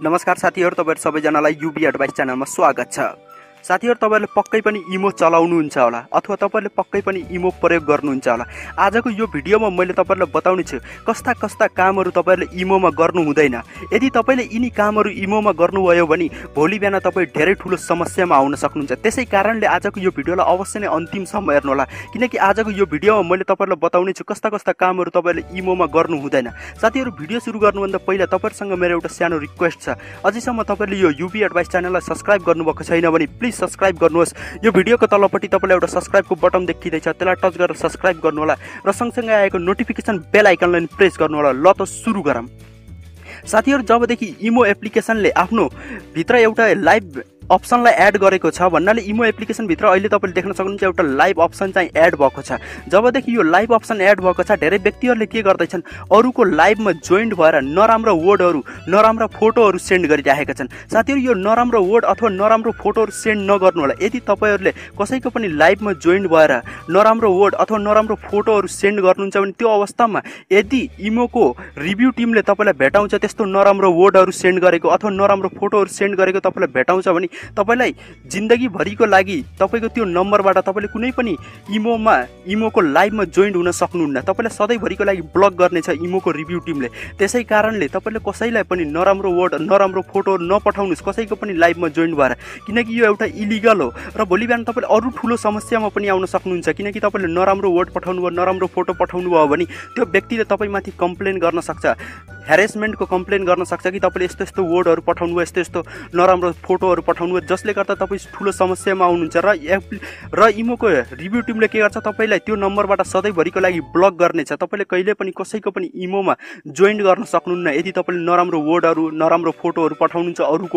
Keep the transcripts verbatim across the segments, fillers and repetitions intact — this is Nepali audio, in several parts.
नमस्कार साथीहरु, तपाईहरु सबैजनालाई युबी एडभाइस च्यानलमा स्वागत छ। साथीहरु, तपाईहरुले पक्कै पनि इमो चलाउनुहुन्छ होला अथवा तपाईहरुले पक्कै पनि इमो प्रयोग गर्नुहुन्छ होला। आजको यो भिडियोमा मैले तपाईहरुलाई बताउने छु कस्ता कस्ता कामहरु तपाईहरुले इमोमा गर्नु हुँदैन। यदि तपाईले यिनी कामहरु इमोमा गर्नुभयो भने भोलि बिहान तपाई धेरै ठूलो समस्यामा आउन सक्नुहुन्छ। त्यसै कारणले आजको यो भिडियोलाई अवश्य नै अन्तिमसम्म हेर्नु होला, किनकि आजको यो भिडियोमा मैले तपाईहरुलाई बताउने छु कस्ता कस्ता कामहरु तपाईले इमोमा गर्नु हुँदैन। साथीहरु, भिडियो सुरु गर्नुभन्दा पहिला तपाईहरुसँग मेरो एउटा सानो रिक्वेस्ट छ। अझैसम्म तपाईले यो युबी एडभाइस च्यानललाई सब्स्क्राइब गर्नुभएको छैन भने प्लिज सब्स्क्राइब गर्नुहोस्। यो भिडियोको तलपट्टि तपाईलाई एउटा सब्स्क्राइबको बटन देखिँदैछ, त्यसलाई टच गरेर सब्स्क्राइब गर्नु होला र सँगसँगै आएको नोटिफिकेसन बेल आइकनलाई प्रेस गर्नु होला। ल त सुरु गरौँ। साथीहरु, जबदेखि इमो एप्लिकेसनले आफ्नो भित्र एउटा लाइभ अप्सनलाई एड गरेको छ भन्नाले इमो एप्लिकेसन भित्र अहिले तपाईले देख्न सक्नुहुन्छ एउटा लाइभ अप्सन चाहिँ एड भएको छ। जबदेखि यो लाइभ अप्सन एड भएको छ, धेरै व्यक्तिहरूले के गर्दैछन्, अरूको लाइभमा जोइन्ट भएर नराम्रो वर्डहरू नराम्रो फोटोहरू सेन्ड गरिरहेका छन्। साथीहरु, यो नराम्रो वर्ड अथवा नराम्रो फोटोहरू सेन्ड नगर्नु होला। यदि तपाईहरुले कसैको पनि लाइभमा जोइन्ट भएर नराम्रो वर्ड अथवा नराम्रो फोटोहरू सेन्ड गर्नुहुन्छ भने त्यो अवस्थामा यदि इमोको रिभ्यू टिमले तपाईलाई भेटाउँछ त्यस्तो नराम्रो वर्डहरू सेन्ड गरेको अथवा नराम्रो फोटोहरू सेन्ड गरेको तपाईलाई भेटाउँछ भने तपाईलाई जिन्दगी भरिको लागि तपाईको त्यो नम्बरबाट तपाईले कुनै पनि इमोमा इमोको लाइभमा जोइन्ट हुन सक्नुहुन्न। तपाईलाई सधैँभरिको लागि ब्लक गर्नेछ इमोको रिभ्यू टिमले। त्यसै कारणले तपाईले कसैलाई पनि नराम्रो वर्ड नराम्रो फोटोहरू नपठाउनुस् कसैको पनि लाइभमा जोइन्ट भएर, किनकि यो एउटा इलिगल हो र भोलि बिहान तपाईले अरू ठुलो समस्यामा पनि आउन सक्नुहुन्छ। किनकि तपाईले नराम्रो वर्ड पठाउनु भयो नराम्रो फोटो पठाउनु भयो भने त्यो व्यक्तिले तपाईमाथि कम्प्लेन गर्न सक्छ, ह्यारेसमेन्टको कम्प्लेन गर्न सक्छ कि तपाईले यस्तो यस्तो वर्डहरू पठाउनु भयो, यस्तो यस्तो नराम्रो फोटोहरू पठाउनु भयो, जसले गर्दा तपाईँ ठुलो समस्यामा आउनुहुन्छ। र र इमोको रिभ्यू टिमले के गर्छ, तपाईलाई त्यो नम्बरबाट सधैँभरिको लागि ब्लक गर्नेछ। तपाईले कहिले पनि कसैको पनि इमोमा जोइन्ट गर्न सक्नुहुन्न यदि तपाईले नराम्रो वर्डहरू नराम्रो फोटोहरू पठाउनुहुन्छ अरूको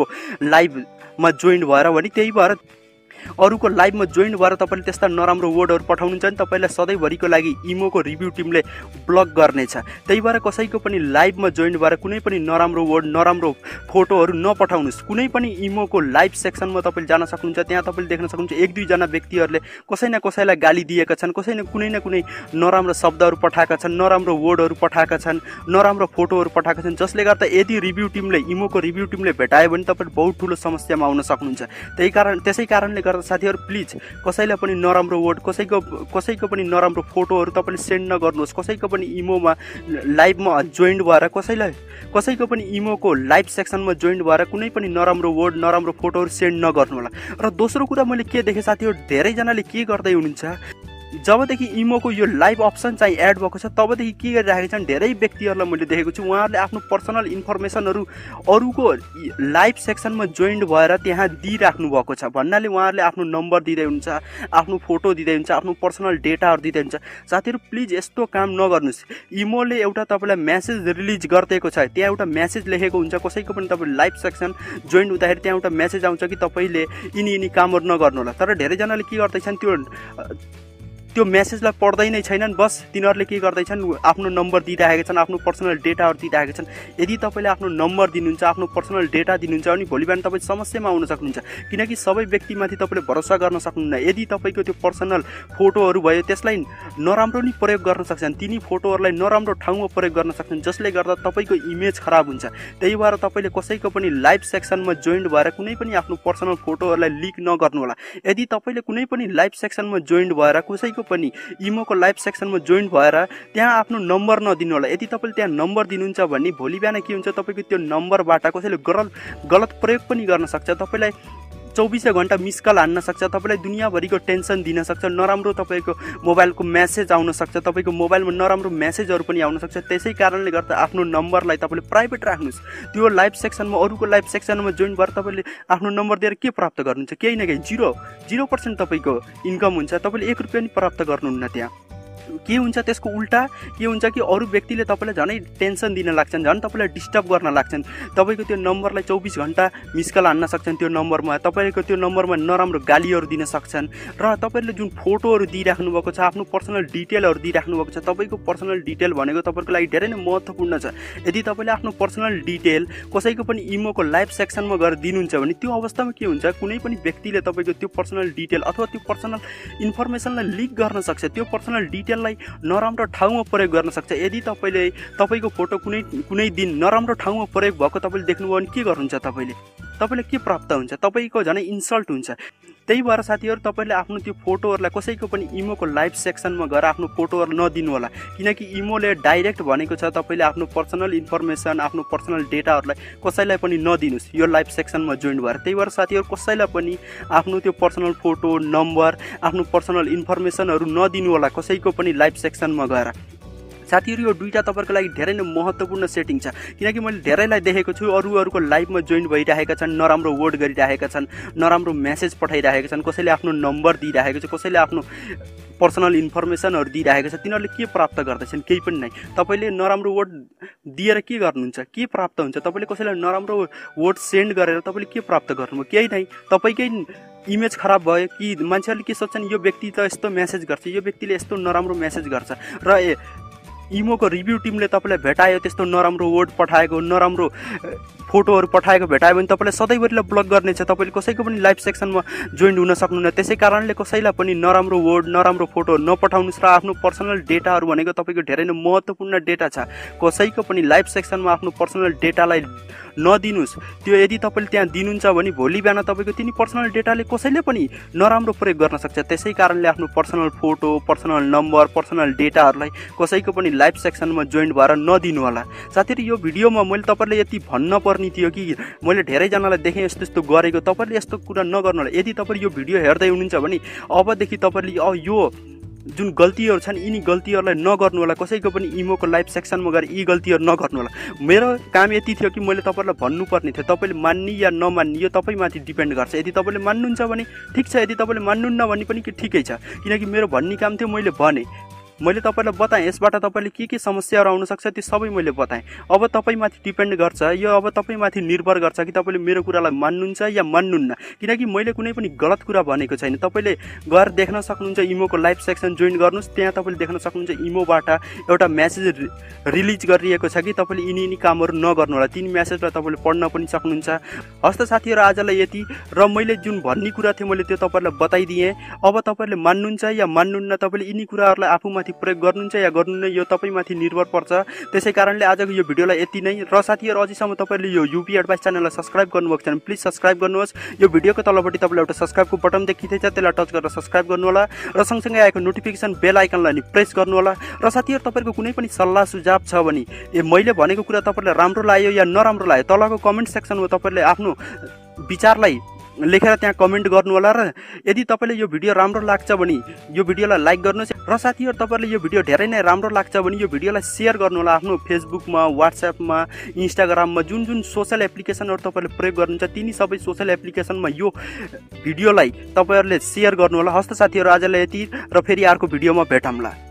लाइभमा जोइन्ट भएर भने। त्यही भएर अरूको लाइभमा जोइन्ट भएर तपाईले त्यस्ता नराम्रो वर्डहरू पठाउनुहुन्छ भने तपाईलाई सधैँभरिको लागि इमोको रिभ्यू टिमले ब्लक गर्नेछ। त्यही भएर कसैको पनि लाइभमा जोइन्ट भएर कुनै पनि नराम्रो वर्ड नराम्रो फोटोहरू नपठाउनुहोस्। कुनै पनि इमोको लाइभ सेक्सनमा तपाईले जान सक्नुहुन्छ, त्यहाँ तपाईले देख्न सक्नुहुन्छ एक दुईजना व्यक्तिहरूले कसै न कसैलाई गाली दिएका छन्, कसै न कुनै न कुनै नराम्रो शब्दहरू पठाएका छन्, नराम्रो वर्डहरू पठाएका छन्, नराम्रो फोटोहरू पठाएका छन्, जसले गर्दा यदि रिभ्यू टिमले इमोको रिभ्यू टिमले भेटायो भने तपाईले बहुत ठुलो समस्यामा आउन सक्नुहुन्छ। त्यही कारण त्यसै कारणले गर्दा साथीहरु, प्लिज कसैलाई पनि नराम्रो वर्ड कसैको कसैको पनि नराम्रो फोटोहरू तपाईले सेन्ड नगर्नुहोस्। कसैको पनि इमोमा लाइभमा जोइन्ट भएर कसैलाई कसैको पनि इमोको लाइभ सेक्सनमा जोइन्ट भएर कुनै पनि नराम्रो वर्ड नराम्रो फोटोहरू सेन्ड नगर्नु होला। र दोस्रो कुरा मैले के देखेँ साथीहरु, धेरैजनाले के गर्दै हुनुहुन्छ, जबदेखि इमोको यो लाइभ अप्सन चाहिँ एड भएको छ तबदेखि के गरिरहेका छन्, धेरै व्यक्तिहरूलाई मैले देखेको छु उहाँहरूले आफ्नो पर्सनल इन्फर्मेसनहरू अरूको लाइभ सेक्सनमा जोइन्ट भएर त्यहाँ दिइराख्नु भएको छ। भन्नाले उहाँहरूले आफ्नो नम्बर दिँदै हुन्छ, आफ्नो फोटो दिँदै हुन्छ, आफ्नो पर्सनल डेटाहरू दिँदै हुन्छ। साथीहरु, प्लिज यस्तो काम नगर्नुहोस्। इमोले एउटा तपाईँलाई मेसेज रिलिज गरिदिएको छ, त्यहाँ एउटा मेसेज लेखेको हुन्छ, कसैको पनि तपाईँ लाइभ सेक्सन जोइन्ट हुँदाखेरि त्यहाँ एउटा मेसेज आउँछ कि तपाईँले यिनी यिनी कामहरू नगर्नु होला। तर धेरैजनाले के गर्दैछन्, त्यो त्यो मेसेजलाई पढ्दै नै छैनन्, बस तिनीहरूले के गर्दैछन् आफ्नो नम्बर दिइरहेका छन्, आफ्नो पर्सनल डेटाहरू दिइरहेका छन्। यदि तपाईँले आफ्नो नम्बर दिनुहुन्छ आफ्नो पर्सनल डेटा दिनुहुन्छ भने भोलि बिहान तपाईँ समस्यामा आउन सक्नुहुन्छ, किनकि सबै व्यक्तिमाथि तपाईँले भरोसा गर्न सक्नुहुन्न। यदि तपाईँको त्यो पर्सनल फोटोहरू भयो त्यसलाई नराम्रो नि प्रयोग गर्न सक्छन्, तिनी फोटोहरूलाई नराम्रो ठाउँमा प्रयोग गर्न सक्छन्, जसले गर्दा तपाईँको इमेज खराब हुन्छ। त्यही भएर तपाईँले कसैको पनि लाइभ सेक्सनमा जोइन्ट भएर कुनै पनि आफ्नो पर्सनल फोटोहरूलाई लिक नगर्नु होला। यदि तपाईँले कुनै पनि लाइभ सेक्सनमा जोइन्ट भएर कसैको पनि इमोको लाइभ सेक्सनमा जोइन्ट भएर त्यहाँ आफ्नो नम्बर नदिनु होला। यदि तपाईँले त्यहाँ नम्बर दिनुहुन्छ भने भोलि बिहान के हुन्छ, तपाईँको त्यो नम्बरबाट कसैले गलत गलत प्रयोग पनि गर्न सक्छ, तपाईँलाई चौबिसै घन्टा मिस कल हान्न सक्छ, तपाईँलाई दुनियाँभरिको टेन्सन दिन सक्छ, नराम्रो तपाईँको मोबाइलको मेसेज आउन सक्छ, तपाईँको मोबाइलमा नराम्रो मेसेजहरू पनि आउन सक्छ। त्यसै कारणले गर्दा आफ्नो नम्बरलाई तपाईँले प्राइभेट राख्नुहोस्। त्यो लाइभ सेक्सनमा अरूको लाइभ सेक्सनमा जोइन भएर तपाईँले आफ्नो नम्बर दिएर के प्राप्त गर्नुहुन्छ, केही न केही जिरो जिरो पर्सेन्ट तपाईँको इन्कम हुन्छ, तपाईँले एक रुपियाँ पनि प्राप्त गर्नुहुन्न। त्यहाँ के हुन्छ, त्यसको उल्टा के हुन्छ कि अरू व्यक्तिले तपाईँलाई झनै टेन्सन दिन लाग्छन्, झन् तपाईँलाई डिस्टर्ब गर्न लाग्छन्, तपाईँको त्यो नम्बरलाई चौबिस घन्टा मिसकल हान्न सक्छन्, त्यो नम्बरमा तपाईँको त्यो नम्बरमा नराम्रो गालीहरू दिन सक्छन्। र तपाईँले जुन फोटोहरू दिइराख्नु भएको छ, आफ्नो पर्सनल डिटेलहरू दिइराख्नु भएको छ, तपाईँको पर्सनल डिटेल भनेको तपाईँको लागि धेरै नै महत्त्वपूर्ण छ। यदि तपाईँले आफ्नो पर्सनल डिटेल कसैको पनि इमोको लाइभ सेक्सनमा गएर दिनुहुन्छ भने त्यो अवस्थामा के हुन्छ, कुनै पनि व्यक्तिले तपाईँको त्यो पर्सनल डिटेल अथवा त्यो पर्सनल इन्फर्मेसनलाई लिक गर्न सक्छ। त्यो पर्सनल डिटेल यसलाई नराम्रो ठाउँमा प्रयोग गर्न सक्छ। यदि तपाईँले तपाईँको फोटो कुनै कुनै दिन नराम्रो ठाउँमा प्रयोग भएको तपाईँले देख्नुभयो भने के गर्नुहुन्छ? तपाईँले तपाईँलाई के प्राप्त हुन्छ? तपाईँको झनै इन्सल्ट हुन्छ। त्यही भएर साथीहरू तपाईँले आफ्नो त्यो फोटोहरूलाई कसैको पनि इमोको लाइभ सेक्सनमा गएर आफ्नो फोटोहरू नदिनु होला, किनकि इमोले डाइरेक्ट भनेको छ तपाईँले आफ्नो पर्सनल इन्फर्मेसन आफ्नो पर्सनल डेटाहरूलाई कसैलाई पनि नदिनुहोस् यो लाइभ सेक्सनमा जोइन भएर। त्यही भएर साथीहरू कसैलाई पनि आफ्नो त्यो पर्सनल फोटो नम्बर आफ्नो पर्सनल इन्फर्मेसनहरू नदिनु होला कसैको पनि लाइभ सेक्सनमा गएर। साथीहरू यो दुईटा तपाईँको लागि धेरै नै महत्त्वपूर्ण सेटिङ छ, किनकि मैले धेरैलाई देखेको छु अरू अरूको लाइभमा जोइन भइरहेका छन्, नराम्रो वर्ड गरिरहेका छन्, नराम्रो मेसेज पठाइरहेका छन्, कसैले आफ्नो नम्बर दिइरहेको छ, कसैले आफ्नो पर्सनल इन्फर्मेसनहरू दिइरहेको छ। तिनीहरूले के प्राप्त गर्दैछन्? केही पनि नै। तपाईँले नराम्रो वर्ड दिएर के गर्नुहुन्छ? के प्राप्त हुन्छ? तपाईँले कसैलाई नराम्रो वर्ड सेन्ड गरेर तपाईँले के प्राप्त गर्नुभयो? केही नै। तपाईँकै इमेज खराब भयो कि मान्छेहरूले के सोच्छन् यो व्यक्ति त यस्तो मेसेज गर्छ, यो व्यक्तिले यस्तो नराम्रो मेसेज गर्छ, र इमोको रिभ्यू टिमले तपाईँलाई भेटायो त्यस्तो नराम्रो वर्ड पठाएको नराम्रो फोटोहरू पठाएको भेटायो भने तपाईँलाई सधैँभरिलाई ब्लक गर्नेछ। तपाईँले कसैको पनि लाइभ सेक्सनमा जोइन हुन सक्नुहुन्न। त्यसै कारणले कसैलाई पनि नराम्रो वर्ड नराम्रो फोटो नपठाउनुहोस् र आफ्नो पर्सनल डेटाहरू भनेको तपाईँको धेरै नै महत्त्वपूर्ण डेटा छ, कसैको पनि लाइभ सेक्सनमा आफ्नो पर्सनल डेटालाई नदिनुहोस्। त्यो यदि तपाईँले त्यहाँ दिनुहुन्छ भने भोलि बिहान तपाईँको तिनी पर्सनल डेटाले कसैले पनि नराम्रो प्रयोग गर्न सक्छ। त्यसै कारणले आफ्नो personal photo personal number personal डेटाहरूलाई कसैको पनि लाइभ सेक्सनमा जोइन भएर नदिनु होला। साथीहरू यो भिडियोमा मैले तपाईँलाई यति भन्न पर्ने थियो कि मैले धेरैजनालाई देखेँ यस्तो यस्तो गरेको, तपाईँले यस्तो कुरा नगर्नु होला। यदि तपाईँले यो भिडियो हेर्दै हुनुहुन्छ भने अबदेखि तपाईँले अब यो जुन गल्तीहरू छन् यिनी गल्तीहरूलाई नगर्नु होला, कसैको पनि इमोको लाइभ सेक्सनमा गएर यी गल्तीहरू नगर्नु होला। मेरो काम यति थियो कि मैले तपाईँलाई भन्नुपर्ने थियो, तपाईँले मान्ने या नमान्ने यो तपाईँमाथि डिपेन्ड गर्छ। यदि तपाईँले मान्नुहुन्छ भने ठिक छ, यदि तपाईँले मान्नुहुन्न भने पनि ठिकै छ, किनकि मेरो भन्ने काम थियो, मैले भने मैले तपाईँलाई बताएँ यसबाट तपाईँले के के समस्याहरू आउन सक्छ त्यो सबै मैले बताएँ। अब तपाईँमाथि डिपेन्ड गर्छ, यो अब तपाईँमाथि निर्भर गर्छ कि तपाईँले मेरो कुरालाई मान्नुहुन्छ या मान्नुहुन्न, किनकि मैले कुनै पनि गलत कुरा भनेको छैन। तपाईँले गएर देख्न सक्नुहुन्छ इमोको लाइभ सेक्सन जोइन गर्नुहोस्, त्यहाँ तपाईँले देख्न सक्नुहुन्छ इमोबाट एउटा मेसेज रिलिज गरिएको छ कि तपाईँले यिनी यिनी कामहरू नगर्नु होला। तिन मेसेजलाई तपाईँले पढ्न पनि सक्नुहुन्छ। हस्त साथीहरू आजलाई यति, र मैले जुन भन्ने कुरा थियो मैले त्यो तपाईँलाई बताइदिएँ। अब तपाईँले मान्नुहुन्छ या मान्नुहुन्न, तपाईँले यिनी कुराहरूलाई आफूमा प्रयोग गर्नुहुन्छ या गर्नुहुन्न यो तपाईँमाथि निर्भर पर्छ। त्यसै कारणले आजको यो भिडियोलाई यति नै। र साथीहरू अझैसम्म तपाईँले यो युपी एडभाइस च्यानललाई सब्सक्राइब गर्नुभएको छ भने प्लिज सब्सक्राइब गर्नुहोस्। यो भिडियोको तलपट्टि तपाईँलाई एउटा सब्सक्राइबको बटन देखिँदैछ, त्यसलाई टच गरेर सब्सक्राइब गर्नु होला र सँगसँगै आएको नोटिफिकेसन बेल आइकनलाई नि प्रेस गर्नु होला। र साथीहरू तपाईँको कुनै पनि सल्लाह सुझाव छ भने ए मैले भनेको कुरा तपाईँलाई राम्रो लाग्यो या नराम्रो लाग्यो तलको कमेन्ट सेक्सनमा तपाईँले आफ्नो विचारलाई लेखेर त्यहाँ कमेन्ट गर्नु होला। र यदि तपाईँले यो भिडियो राम्रो लाग्छ भने यो भिडियोलाई लाइक गर्नुहोस्। र साथीहरू तपाईँले यो भिडियो धेरै नै राम्रो लाग्छ भने यो भिडियोलाई सेयर गर्नु होला आफ्नो फेसबुकमा व्हाट्सएपमा इन्स्टाग्राममा जुन जुन सोसल एप्लिकेसनहरू तपाईँले प्रयोग गर्नुहुन्छ तिनी सबै सोसल एप्लिकेसनमा यो भिडियोलाई तपाईँहरूले सेयर गर्नु होला। हस्त साथीहरू आजलाई यति, र फेरि अर्को भिडियोमा भेटौँला।